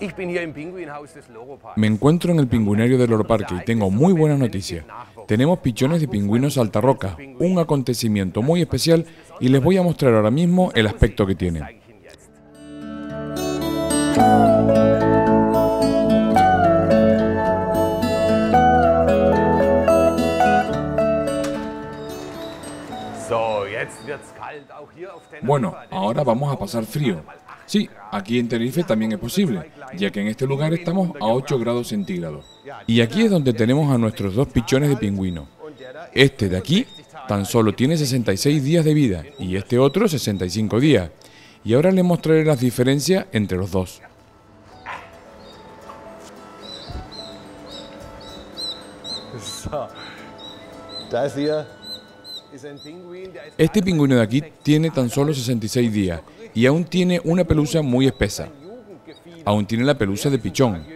Me encuentro en el pingüinario del Loro Parque y tengo muy buenas noticias. Tenemos pichones de pingüinos saltarrocas, un acontecimiento muy especial, y les voy a mostrar ahora mismo el aspecto que tienen. Bueno, ahora vamos a pasar frío. Sí, aquí en Tenerife también es posible, ya que en este lugar estamos a 8 grados centígrados. Y aquí es donde tenemos a nuestros dos pichones de pingüino. Este de aquí tan solo tiene 66 días de vida y este otro 65 días. Y ahora les mostraré las diferencias entre los dos. Este pingüino de aquí tiene tan solo 66 días y aún tiene una pelusa muy espesa. Aún tiene la pelusa de pichón.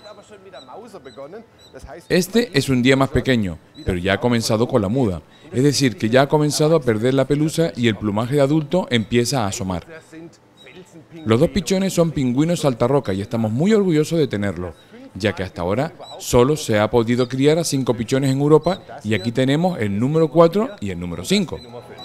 Este es un día más pequeño, pero ya ha comenzado con la muda. Es decir, que ya ha comenzado a perder la pelusa y el plumaje de adulto empieza a asomar. Los dos pichones son pingüinos saltarroca y estamos muy orgullosos de tenerlos, ya que hasta ahora solo se ha podido criar a 5 pichones en Europa y aquí tenemos el número 4 y el número 5.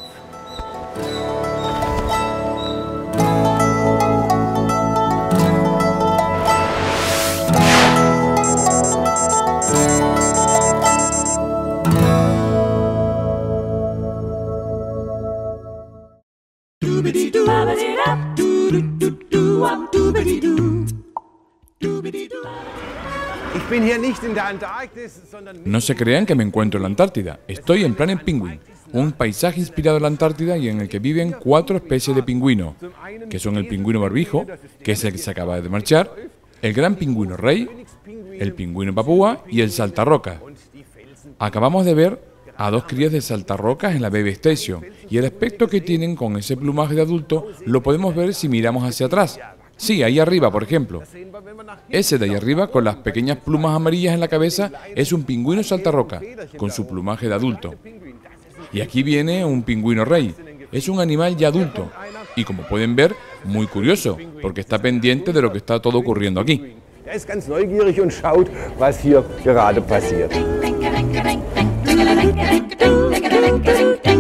No se crean que me encuentro en la Antártida, estoy en Planet Penguin, un paisaje inspirado en la Antártida y en el que viven 4 especies de pingüino, que son el pingüino barbijo, que es el que se acaba de marchar, el gran pingüino rey, el pingüino papúa y el saltarroca. Acabamos de ver a 2 crías de saltarrocas en la Baby Station y el aspecto que tienen con ese plumaje de adulto lo podemos ver si miramos hacia atrás. Sí, ahí arriba, por ejemplo. Ese de ahí arriba, con las pequeñas plumas amarillas en la cabeza, es un pingüino saltarroca, con su plumaje de adulto. Y aquí viene un pingüino rey. Es un animal ya adulto. Y como pueden ver, muy curioso, porque está pendiente de lo que está todo ocurriendo aquí. Es ganz neugierig und schaut, was hier gerade passiert.